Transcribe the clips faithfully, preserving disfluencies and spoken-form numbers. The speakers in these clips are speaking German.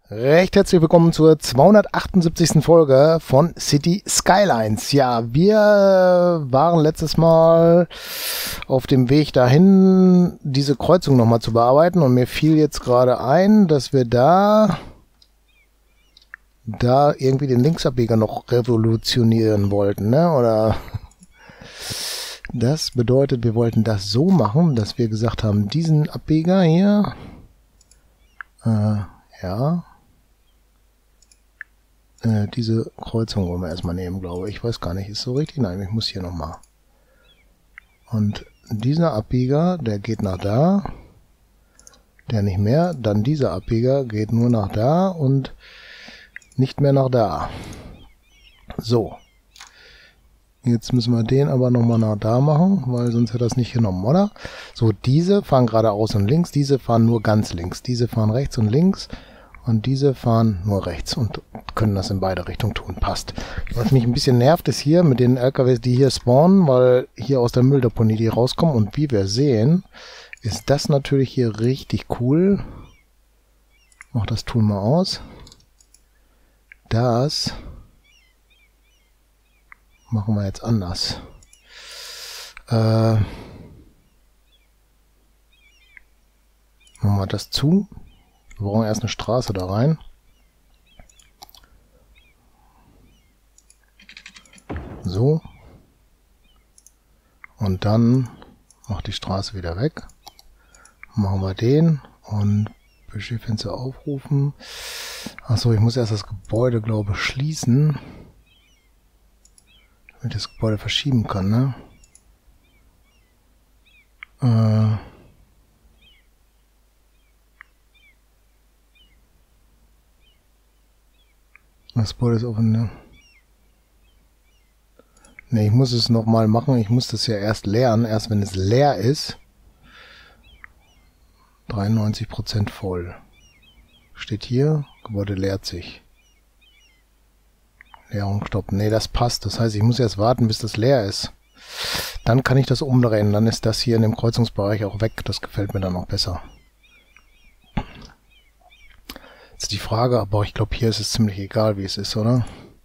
Recht herzlich willkommen zur zweihundertachtundsiebzigsten Folge von City Skylines. Ja, wir waren letztes Mal auf dem Weg dahin, diese Kreuzung nochmal zu bearbeiten. Und mir fiel jetzt gerade ein, dass wir da, da irgendwie den Linksabbieger noch revolutionieren wollten, ne? Oder das bedeutet, wir wollten das so machen, dass wir gesagt haben, diesen Abbieger hier, äh, ja, Äh, diese Kreuzung wollen wir erstmal nehmen, glaube ich. Ich weiß gar nicht, ist so richtig? Nein, ich muss hier nochmal. Und dieser Abbieger, der geht nach da. Der nicht mehr. Dann dieser Abbieger geht nur nach da und nicht mehr nach da. So. Jetzt müssen wir den aber nochmal nach da machen, weil sonst hätte er das nicht genommen, oder? So, diese fahren geradeaus und links. Diese fahren nur ganz links. Diese fahren rechts und links. Und diese fahren nur rechts und können das in beide Richtungen tun. Passt. Was mich ein bisschen nervt, ist hier mit den L K Ws, die hier spawnen, weil hier aus der Mülldeponie die rauskommen. Und wie wir sehen, ist das natürlich hier richtig cool. Mach das Tool mal aus. Das machen wir jetzt anders. Äh, machen wir das zu. Wir brauchen erst eine Straße da rein. So. Und dann macht die Straße wieder weg. Machen wir den und Budgetfenster aufrufen. Achso, ich muss erst das Gebäude, glaube ich, schließen. Damit ich das Gebäude verschieben kann, ne? Äh... Das Gebäude ist offen, ne? Ne, ich muss es nochmal machen. Ich muss das ja erst leeren. Erst wenn es leer ist. dreiundneunzig Prozent voll. Steht hier, Gebäude leert sich. Leerung stoppen. Ne, das passt. Das heißt, ich muss erst warten, bis das leer ist. Dann kann ich das umdrehen. Dann ist das hier in dem Kreuzungsbereich auch weg. Das gefällt mir dann auch besser. Jetzt die Frage, aber ich glaube, hier ist es ziemlich egal, wie es ist, oder?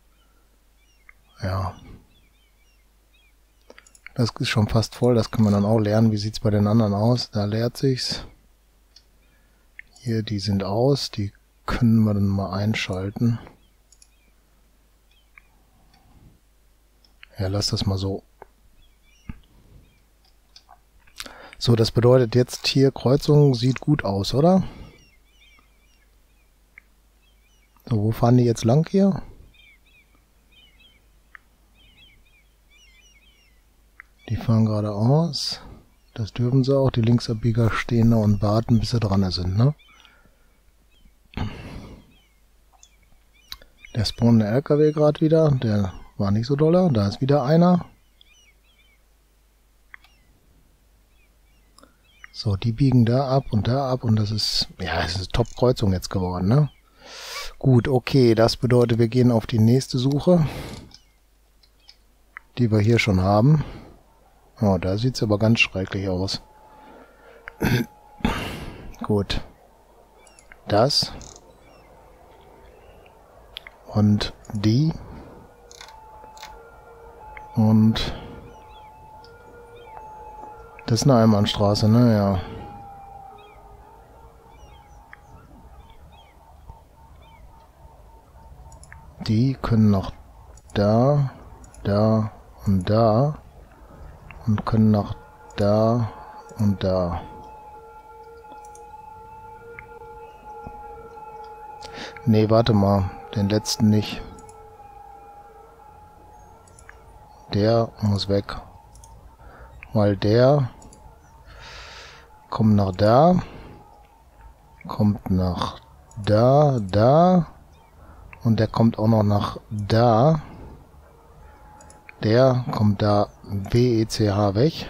Ja. Das ist schon fast voll, das können wir dann auch lernen. Wie sieht es bei den anderen aus? Da leert sich's. Hier, die sind aus, die können wir dann mal einschalten. Ja, lass das mal so. So, das bedeutet jetzt hier, Kreuzung sieht gut aus, oder? So, wo fahren die jetzt lang hier? Die fahren geradeaus. Das dürfen sie auch. Die Linksabbieger stehen da und warten, bis sie dran sind, ne? Der spawnende L K W gerade wieder. Der war nicht so doller. Da ist wieder einer. So, die biegen da ab und da ab. Und das ist, ja, es ist eine Top-Kreuzung jetzt geworden, ne? Gut, okay, das bedeutet, wir gehen auf die nächste Suche, die wir hier schon haben. Oh, da sieht es aber ganz schrecklich aus. Gut. Das. Und die. Und das ist eine Einbahnstraße, ne? Ja. Die können nach da, da und da und können nach da und da. Nee, warte mal, den letzten nicht. Der muss weg. Weil der kommt nach da, kommt nach da, da. Und der kommt auch noch nach da. Der kommt da W E C H weg.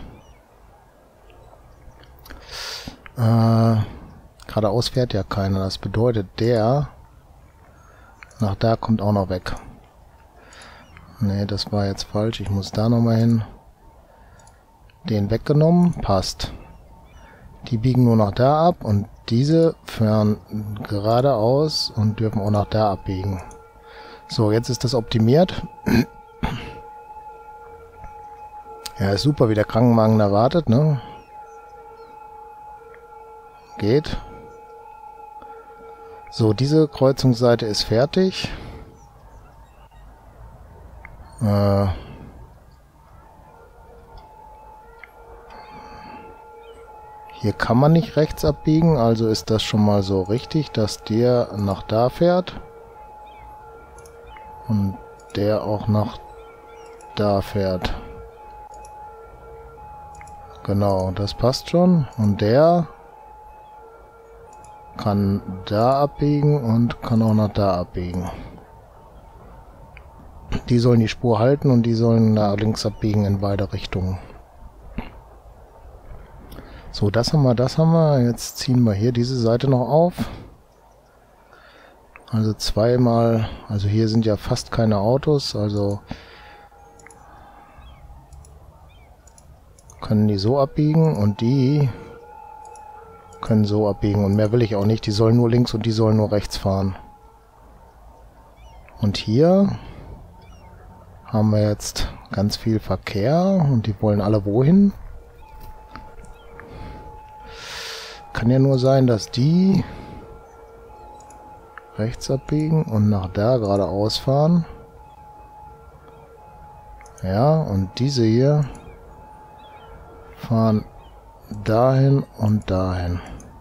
Äh, geradeaus fährt ja keiner. Das bedeutet, der nach da kommt auch noch weg. Ne, das war jetzt falsch. Ich muss da nochmal hin. Den weggenommen. Passt. Die biegen nur nach da ab und diese fahren geradeaus und dürfen auch nach da abbiegen. So, jetzt ist das optimiert. Ja, ist super, wie der Krankenwagen da wartet, ne? Geht. So, diese Kreuzungsseite ist fertig. Äh... Hier kann man nicht rechts abbiegen, also ist das schon mal so richtig, dass der nach da fährt. Und der auch nach da fährt. Genau, das passt schon. Und der kann da abbiegen und kann auch nach da abbiegen. Die sollen die Spur halten und die sollen da links abbiegen in beide Richtungen. So, das haben wir, das haben wir. Jetzt ziehen wir hier diese Seite noch auf. Also zweimal, also hier sind ja fast keine Autos, also können die so abbiegen und die können so abbiegen. Und mehr will ich auch nicht, die sollen nur links und die sollen nur rechts fahren. Und hier haben wir jetzt ganz viel Verkehr und die wollen alle wohin? Kann ja nur sein, dass die rechts abbiegen und nach da geradeaus fahren. Ja, und diese hier fahren dahin und dahin.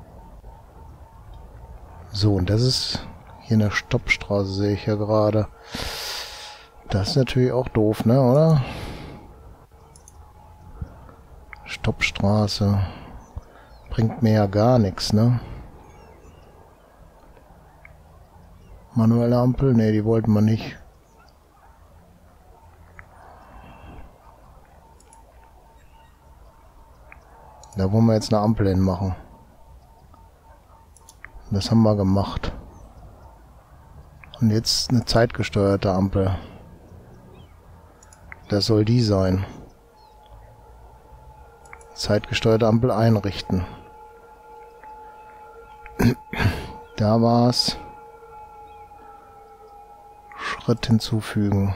So, und das ist hier eine Stoppstraße, sehe ich ja gerade. Das ist natürlich auch doof, ne, oder? Stoppstraße. Bringt mir ja gar nichts, ne? Manuelle Ampel? Ne, die wollten wir nicht. Da wollen wir jetzt eine Ampel hinmachen. Das haben wir gemacht. Und jetzt eine zeitgesteuerte Ampel. Das soll die sein. Zeitgesteuerte Ampel einrichten. Da war's. Schritt hinzufügen.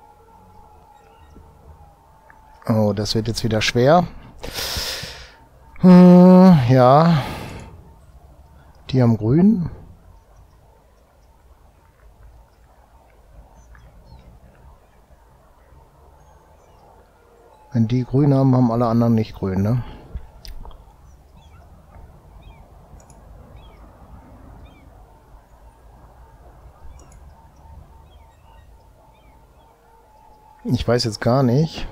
Oh, das wird jetzt wieder schwer. Hm, ja. Die haben grün. Wenn die grün haben, haben alle anderen nicht grün, ne? Ich weiß jetzt gar nicht.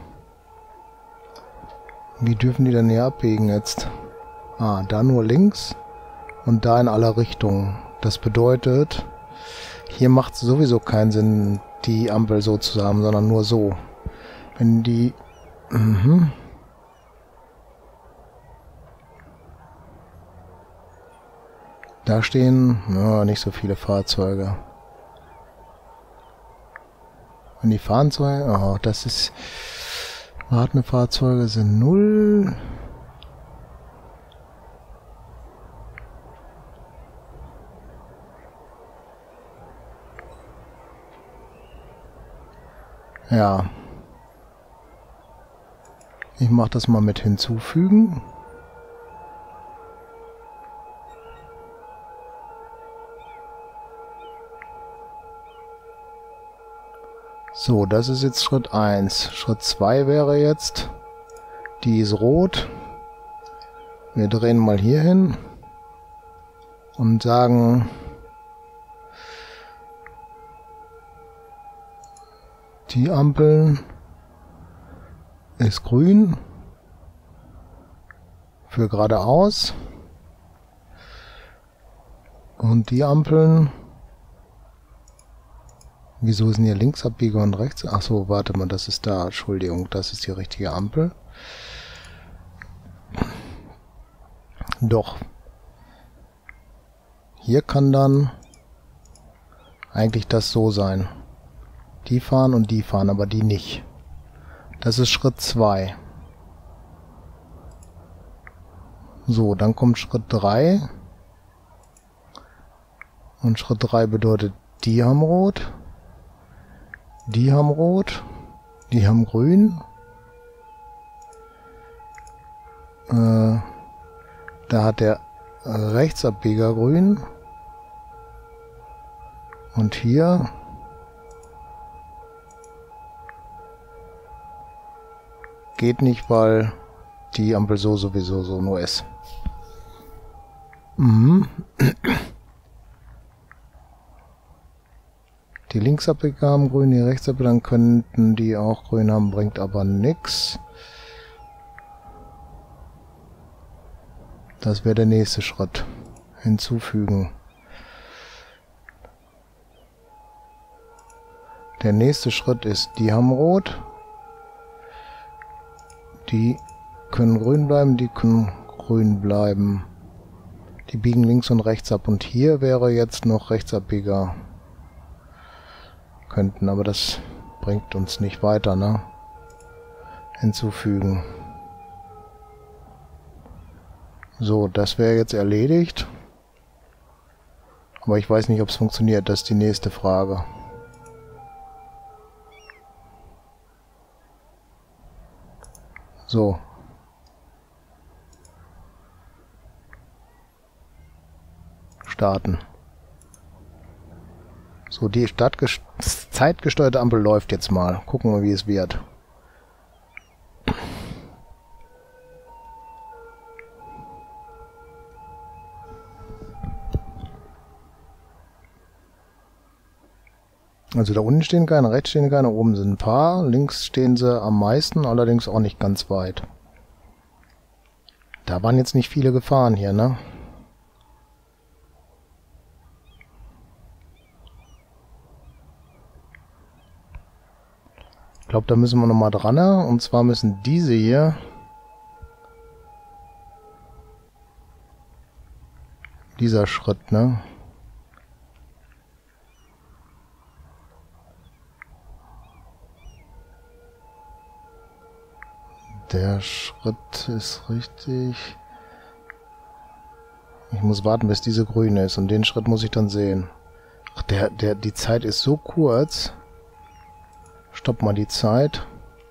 Wie dürfen die denn hier abbiegen jetzt? Ah, da nur links und da in alle Richtungen. Das bedeutet, hier macht es sowieso keinen Sinn, die Ampel so zu haben, sondern nur so. Wenn die... Mhm. Da stehen ja, nicht so viele Fahrzeuge. Und die Fahrzeuge, oh, das ist, wartende Fahrzeuge sind null. Ja. Ich mache das mal mit hinzufügen. So, das ist jetzt Schritt eins. Schritt zwei wäre jetzt, die ist rot. Wir drehen mal hier hin und sagen, die Ampeln ist grün für geradeaus und die Ampeln, wieso sind hier Linksabbieger und rechts? Ach so, warte mal, das ist da, Entschuldigung, das ist die richtige Ampel. Doch. Hier kann dann eigentlich das so sein. Die fahren und die fahren, aber die nicht. Das ist Schritt zwei. So, dann kommt Schritt drei. Und Schritt drei bedeutet, die haben rot, die haben rot, die haben grün. Äh, da hat der Rechtsabbieger grün. Und hier geht nicht, weil die Ampel so sowieso so nur ist. Mhm. Die Linksabbieger haben grün, die Rechtsabbieger, dann könnten die auch grün haben, bringt aber nix. Das wäre der nächste Schritt. Hinzufügen. Der nächste Schritt ist, die haben rot. Die können grün bleiben, die können grün bleiben. Die biegen links und rechts ab. Und hier wäre jetzt noch Rechtsabbieger. Könnten, aber das bringt uns nicht weiter, ne? Hinzufügen. So, das wäre jetzt erledigt. Aber ich weiß nicht, ob es funktioniert. Das ist die nächste Frage. So. Starten. So, die zeitgesteuerte Ampel läuft jetzt mal. Gucken wir, wie es wird. Also da unten stehen keine, rechts stehen keine, oben sind ein paar, links stehen sie am meisten, allerdings auch nicht ganz weit. Da waren jetzt nicht viele gefahren hier, ne? Ich glaube, da müssen wir nochmal dran, ne? Und zwar müssen diese hier dieser Schritt, ne? Der Schritt ist richtig. Ich muss warten, bis diese grüne ist. Und den Schritt muss ich dann sehen. Ach, der, der, die Zeit ist so kurz. Stopp mal die Zeit.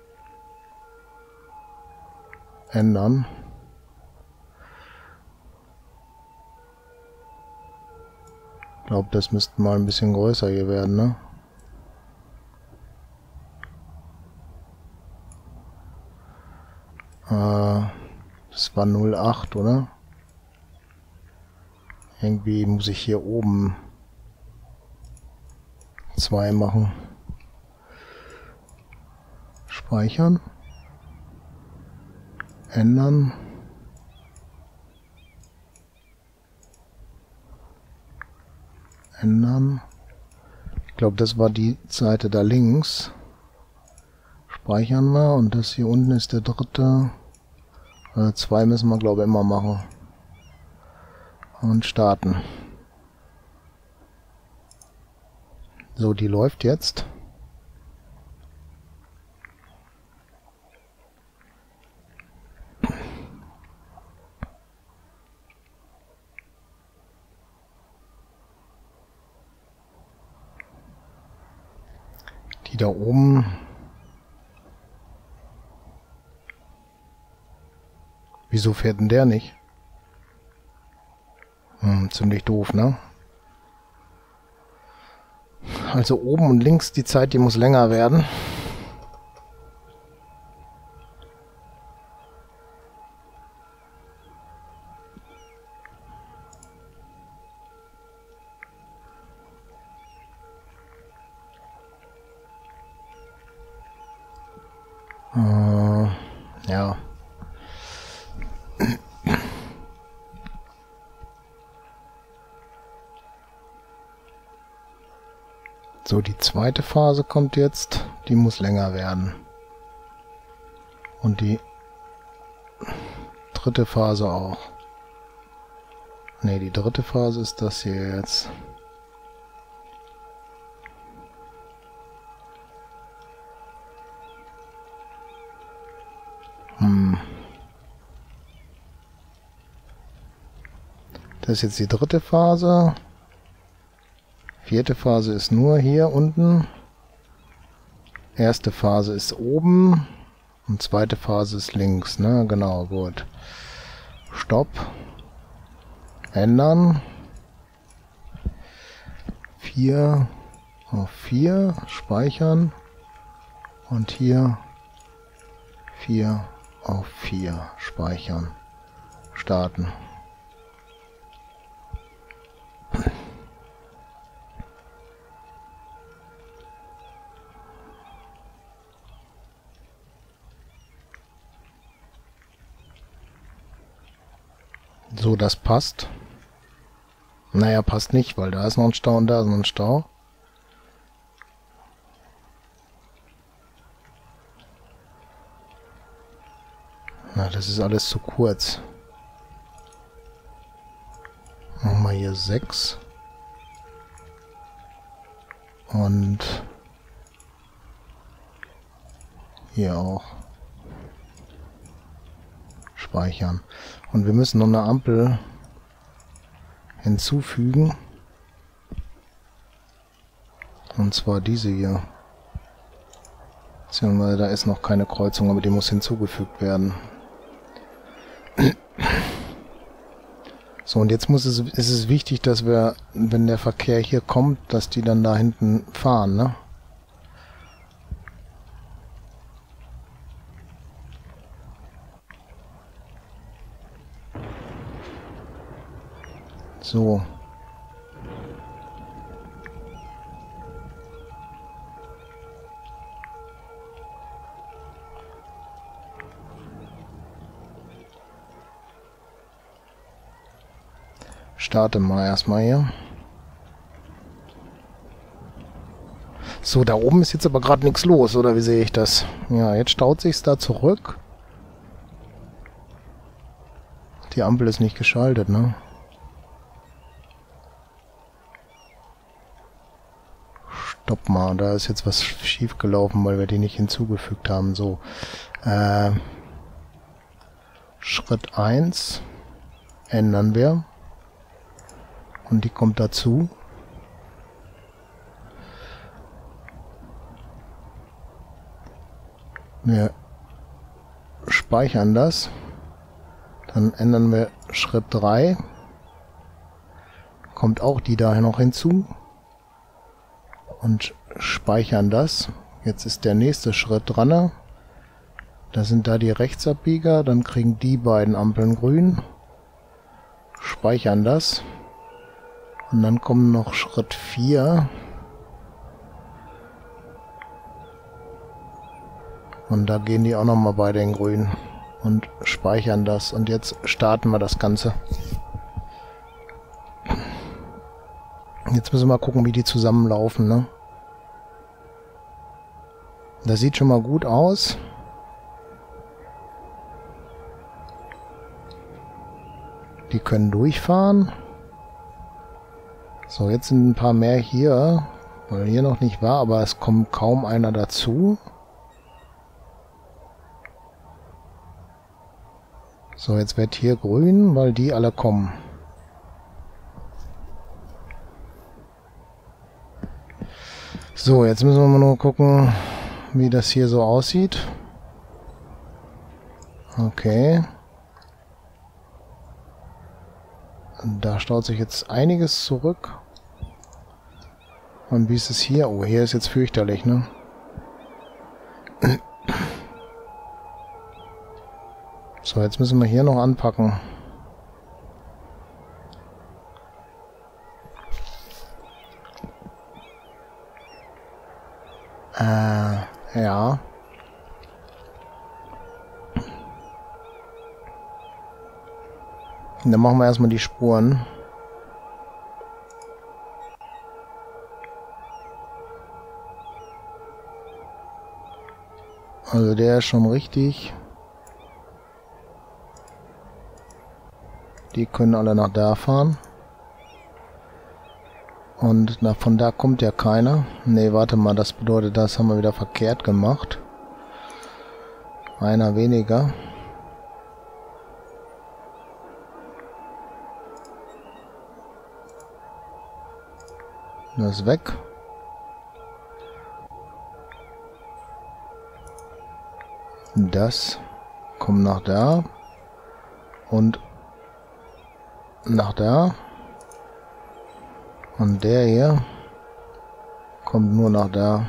Ändern. Ich glaube, das müsste mal ein bisschen größer hier werden, ne? Das war null Komma acht, oder? Irgendwie muss ich hier oben zwei machen. Speichern. Ändern. Ändern. Ich glaube, das war die Seite da links. Speichern wir. Und das hier unten ist der dritte. Also zwei müssen wir, glaube ich, immer machen. Und starten. So, die läuft jetzt. Die da oben. Wieso fährt denn der nicht? Hm, ziemlich doof, ne? Also oben und links die Zeit, die muss länger werden. Äh, ja. So, die zweite Phase kommt jetzt. Die muss länger werden. Und die dritte Phase auch. Ne, die dritte Phase ist das hier jetzt. Hm. Das ist jetzt die dritte Phase. Vierte Phase ist nur hier unten. Erste Phase ist oben. Und zweite Phase ist links, ne? Genau, gut. Stopp. Ändern. vier auf vier. Speichern. Und hier vier auf vier. Speichern. Starten. So, das passt. Naja, passt nicht, weil da ist noch ein Stau und da ist noch ein Stau. Na, das ist alles zu kurz. Machen wir hier sechs. Und hier auch. Speichern. Und wir müssen noch eine Ampel hinzufügen. Und zwar diese hier. Beziehungsweise da ist noch keine Kreuzung, aber die muss hinzugefügt werden. So, und jetzt muss es, ist es wichtig, dass wir, wenn der Verkehr hier kommt, dass die dann da hinten fahren, ne? So. Starte mal erstmal hier. So, da oben ist jetzt aber gerade nichts los, oder wie sehe ich das? Ja, jetzt staut sich's da zurück. Die Ampel ist nicht geschaltet, ne? Stopp mal, da ist jetzt was schief gelaufen, weil wir die nicht hinzugefügt haben. So, äh, Schritt eins ändern wir. Und die kommt dazu. Wir speichern das. Dann ändern wir Schritt drei. Kommt auch die daher noch hinzu. Und speichern das. Jetzt ist der nächste Schritt dran. Da sind da die Rechtsabbieger. Dann kriegen die beiden Ampeln grün. Speichern das. Und dann kommen noch Schritt vier. Und da gehen die auch nochmal beide in grün. Und speichern das. Und jetzt starten wir das Ganze. Jetzt müssen wir mal gucken, wie die zusammenlaufen, ne? Das sieht schon mal gut aus. Die können durchfahren. So, jetzt sind ein paar mehr hier, weil hier noch nicht war, aber es kommt kaum einer dazu. So, jetzt wird hier grün, weil die alle kommen. So, jetzt müssen wir mal nur gucken, wie das hier so aussieht. Okay. Da staut sich jetzt einiges zurück. Und wie ist es hier? Oh, hier ist jetzt fürchterlich, ne? So, jetzt müssen wir hier noch anpacken. Äh, ja. Dann machen wir erstmal die Spuren. Also der ist schon richtig. Die können alle nach da fahren. Und nach, von da kommt ja keiner. Ne, warte mal, das bedeutet, das haben wir wieder verkehrt gemacht. Einer weniger. Das ist weg. Das kommt nach da. Und nach da. Und der hier kommt nur nach da.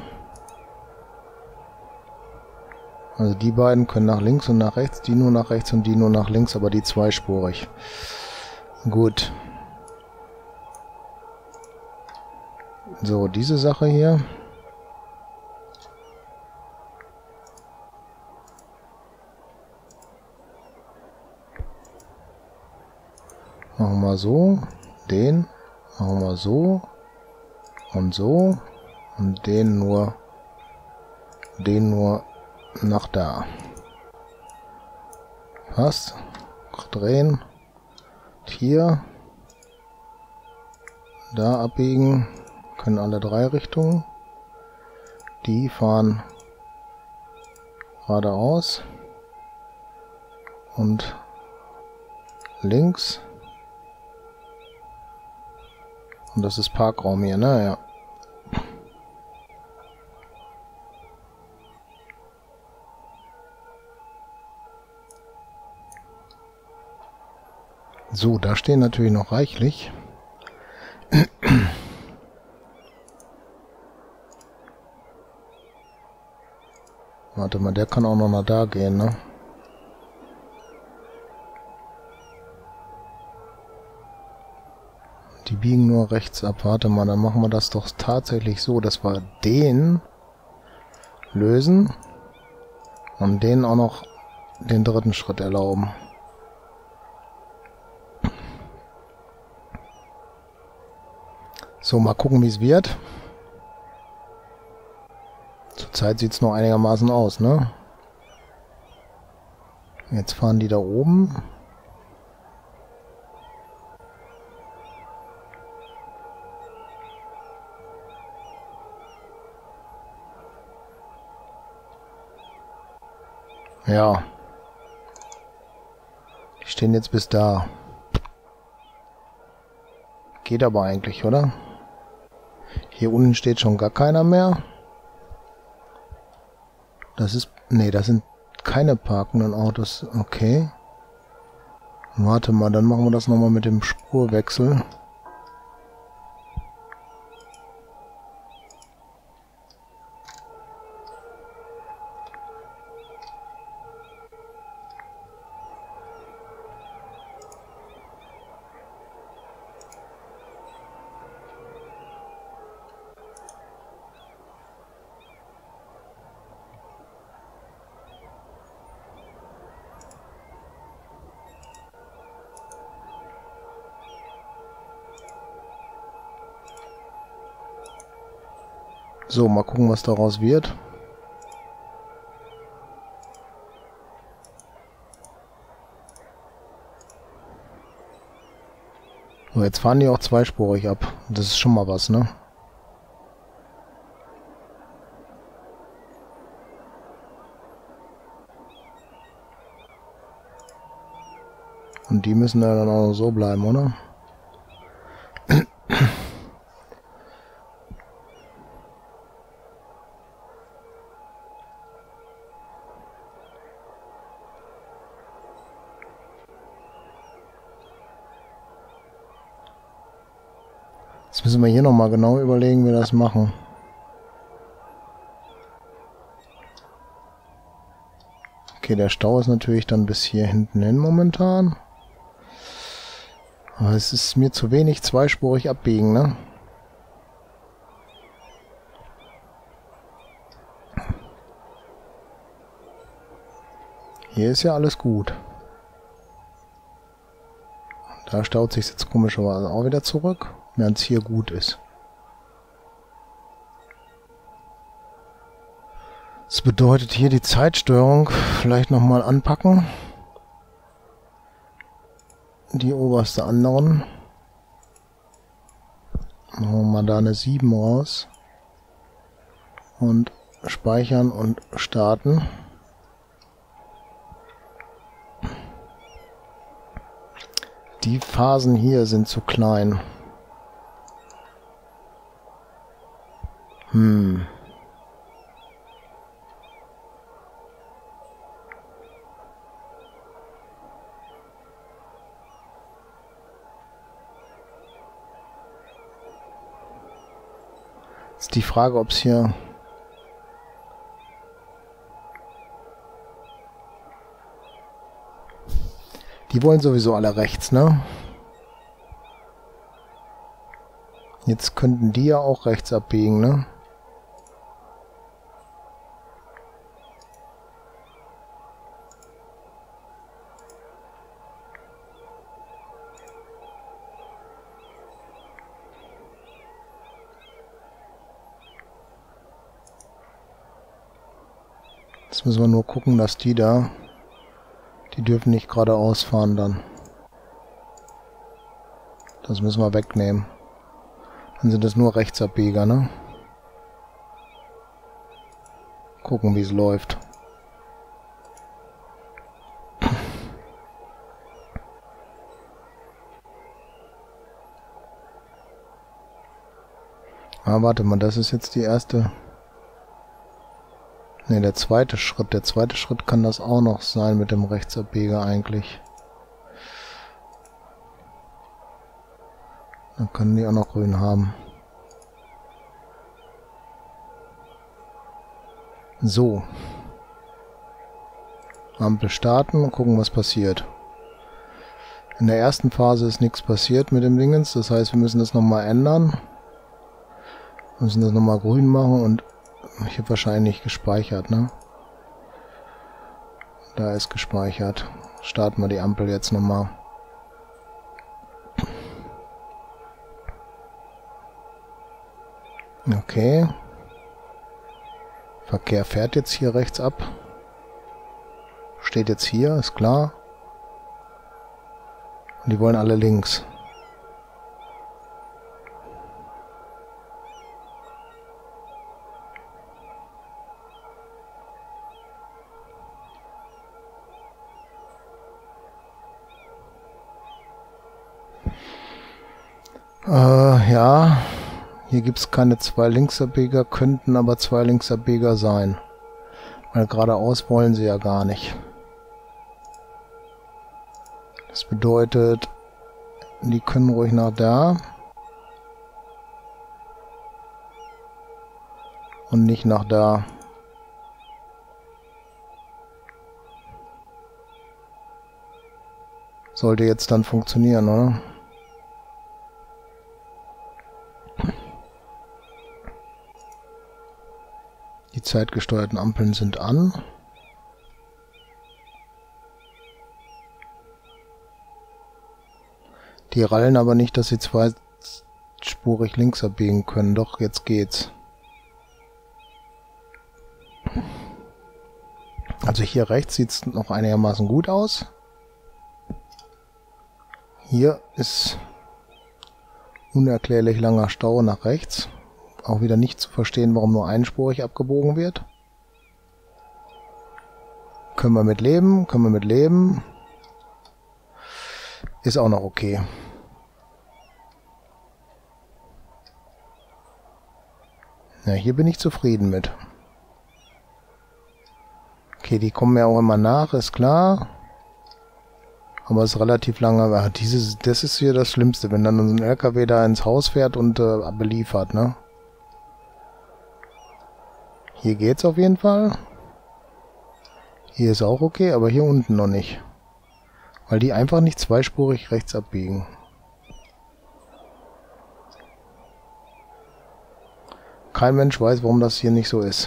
Also die beiden können nach links und nach rechts, die nur nach rechts und die nur nach links, aber die zweispurig. Gut. So, diese Sache hier. Machen wir so. Den machen wir so. Und so. Und den nur. Den nur nach da. Passt. Drehen. Hier. Da abbiegen. Können alle drei Richtungen. Die fahren geradeaus. Und links. Und das ist Parkraum hier, ne? Ja. So, da stehen natürlich noch reichlich. Warte mal, der kann auch noch nach da gehen, ne? Die biegen nur rechts ab. Warte mal, dann machen wir das doch tatsächlich so, dass wir den lösen und denen auch noch den dritten Schritt erlauben. So, mal gucken, wie es wird. Zurzeit sieht es noch einigermaßen aus, ne? Jetzt fahren die da oben. Ja. Die stehen jetzt bis da. Geht aber eigentlich, oder? Hier unten steht schon gar keiner mehr. Das ist... Nee, das sind keine parkenden Autos. Okay. Warte mal, dann machen wir das nochmal mit dem Spurwechsel. So, mal gucken, was daraus wird. So, jetzt fahren die auch zweispurig ab. Das ist schon mal was, ne? Und die müssen ja dann auch so bleiben, oder? Jetzt müssen wir hier nochmal genau überlegen, wie wir das machen. Okay, der Stau ist natürlich dann bis hier hinten hin momentan. Aber es ist mir zu wenig zweispurig abbiegen, ne? Hier ist ja alles gut. Da staut sich jetzt komischerweise auch wieder zurück, während es hier gut ist. Das bedeutet hier die Zeitsteuerung vielleicht nochmal anpacken. Die oberste anderen. Machen wir mal da eine sieben raus. Und speichern und starten. Die Phasen hier sind zu klein. Hm. Ist die Frage, ob es hier... Die wollen sowieso alle rechts, ne? Jetzt könnten die ja auch rechts abbiegen, ne? Jetzt müssen wir nur gucken, dass die da... Die dürfen nicht geradeaus fahren dann. Das müssen wir wegnehmen. Dann sind es nur Rechtsabbieger, ne? Gucken, wie es läuft. Ah, warte mal, das ist jetzt die erste... Ne, der zweite Schritt. Der zweite Schritt kann das auch noch sein mit dem Rechtsabbieger eigentlich. Dann können die auch noch grün haben. So. Ampel starten und gucken, was passiert. In der ersten Phase ist nichts passiert mit dem Dingens. Das heißt, wir müssen das nochmal ändern. Wir müssen das nochmal grün machen und ich habe wahrscheinlich gespeichert, ne? Da ist gespeichert. Starten wir die Ampel jetzt nochmal. Okay. Verkehr fährt jetzt hier rechts ab. Steht jetzt hier, ist klar. Und die wollen alle links. Äh, ja, hier gibt es keine zwei Linksabbieger, könnten aber zwei Linksabbieger sein. Weil geradeaus wollen sie ja gar nicht. Das bedeutet, die können ruhig nach da. Und nicht nach da. Sollte jetzt dann funktionieren, oder? Die zeitgesteuerten Ampeln sind an. Die rallen aber nicht, dass sie zweispurig links abbiegen können. Doch, jetzt geht's. Also hier rechts sieht es noch einigermaßen gut aus. Hier ist unerklärlich langer Stau nach rechts. Auch wieder nicht zu verstehen, warum nur einspurig abgebogen wird. Können wir mit leben, können wir mit leben. Ist auch noch okay. Ja, hier bin ich zufrieden mit. Okay, die kommen ja auch immer nach, ist klar. Aber es ist relativ lange. Ach, dieses, das ist hier das Schlimmste, wenn dann so ein L K W da ins Haus fährt und äh, beliefert, ne? Hier geht's auf jeden Fall. Hier ist auch okay, aber hier unten noch nicht. Weil die einfach nicht zweispurig rechts abbiegen. Kein Mensch weiß, warum das hier nicht so ist.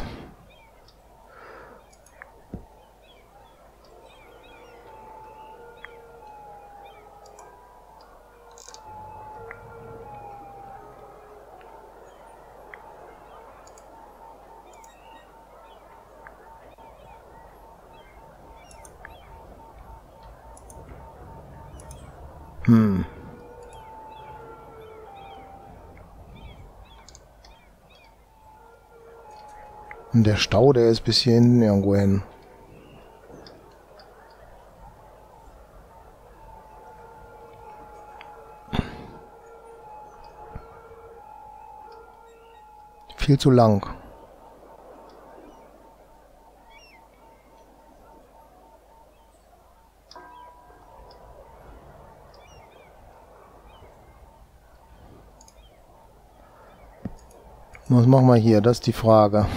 Hm. Und der Stau, der ist bis hier hinten irgendwo hin. Viel zu lang. Was machen wir hier? Das ist die Frage.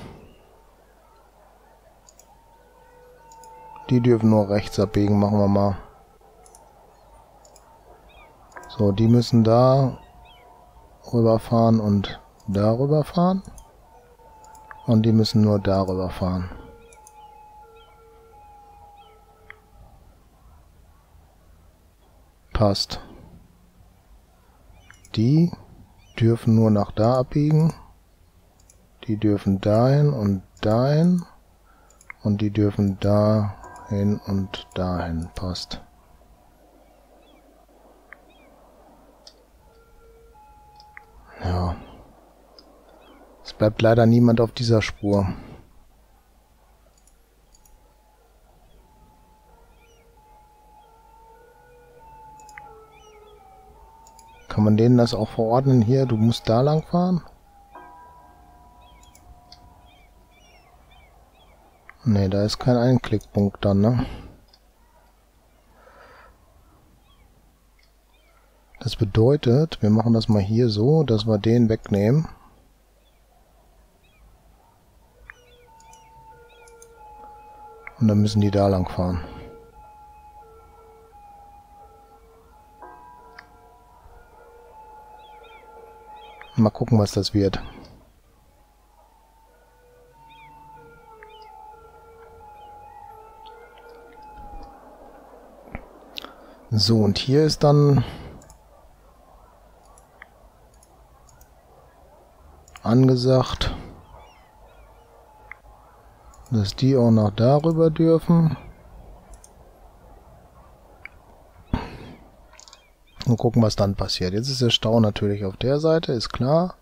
Die dürfen nur rechts abbiegen. Machen wir mal. So, die müssen da rüberfahren und darüber fahren. Und die müssen nur darüber fahren. Passt. Die dürfen nur nach da abbiegen. Die dürfen dahin und dahin. Und die dürfen dahin und dahin. Passt. Ja. Es bleibt leider niemand auf dieser Spur. Kann man denen das auch verordnen? Hier, du musst da lang fahren? Ne, da ist kein Einklickpunkt dann, ne? Das bedeutet, wir machen das mal hier so, dass wir den wegnehmen. Und dann müssen die da lang fahren. Mal gucken, was das wird. So, und hier ist dann angesagt, dass die auch noch darüber dürfen. Und gucken, was dann passiert. Jetzt ist der Stau natürlich auf der Seite, ist klar.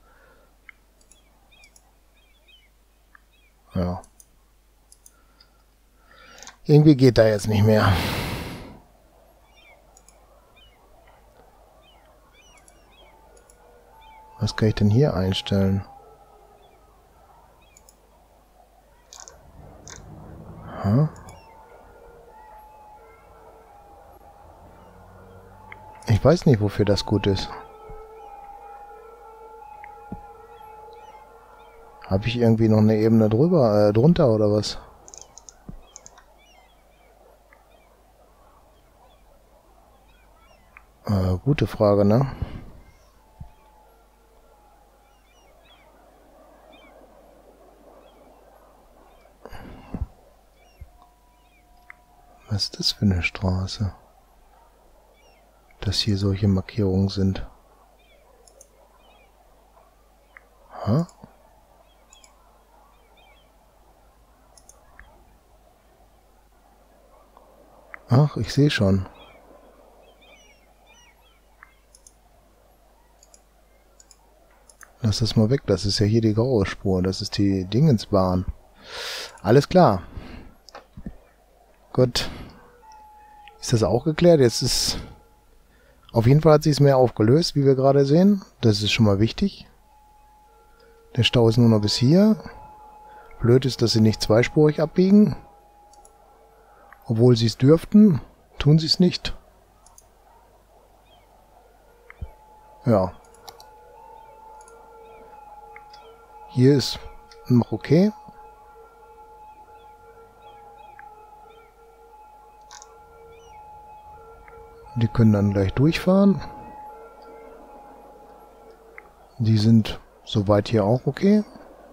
Ja. Irgendwie geht da jetzt nicht mehr. Was kann ich denn hier einstellen? Hm? Ich weiß nicht, wofür das gut ist. Habe ich irgendwie noch eine Ebene drüber, äh, drunter oder was? Äh, gute Frage, ne? Was ist das für eine Straße? Dass hier solche Markierungen sind. Ha? Ach, ich sehe schon. Lass das mal weg, das ist ja hier die graue Spur, das ist die Dingensbahn. Alles klar. Gut. Ist das auch geklärt? Jetzt ist... Auf jeden Fall hat sich es mehr aufgelöst, wie wir gerade sehen. Das ist schon mal wichtig. Der Stau ist nur noch bis hier. Blöd ist, dass sie nicht zweispurig abbiegen. Obwohl sie es dürften, tun sie es nicht. Ja. Hier ist noch okay. Die können dann gleich durchfahren. Die sind soweit hier auch okay.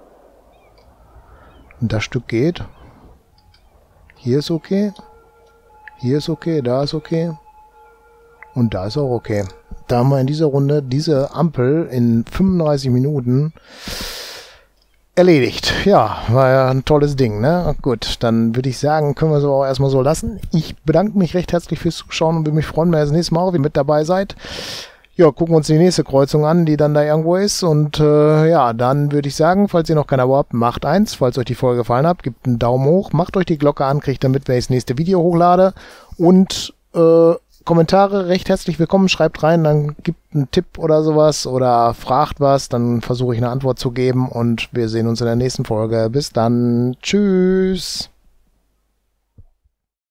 Und das Stück geht. Hier ist okay. Hier ist okay, da ist okay. Und da ist auch okay. Da haben wir in dieser Runde diese Ampel in fünfunddreißig Minuten erledigt. Ja, war ja ein tolles Ding, ne? Gut, dann würde ich sagen, können wir es auch erstmal so lassen. Ich bedanke mich recht herzlich fürs Zuschauen und würde mich freuen, wenn ihr das nächste Mal auch wieder mit dabei seid. Ja, gucken wir uns die nächste Kreuzung an, die dann da irgendwo ist. Und äh, ja, dann würde ich sagen, falls ihr noch kein Abo habt, macht eins. Falls euch die Folge gefallen hat, gebt einen Daumen hoch, macht euch die Glocke an, kriegt damit, wenn ich das nächste Video hochlade. Und äh, Kommentare recht herzlich willkommen. Schreibt rein, dann gibt einen Tipp oder sowas oder fragt was. Dann versuche ich eine Antwort zu geben und wir sehen uns in der nächsten Folge. Bis dann. Tschüss.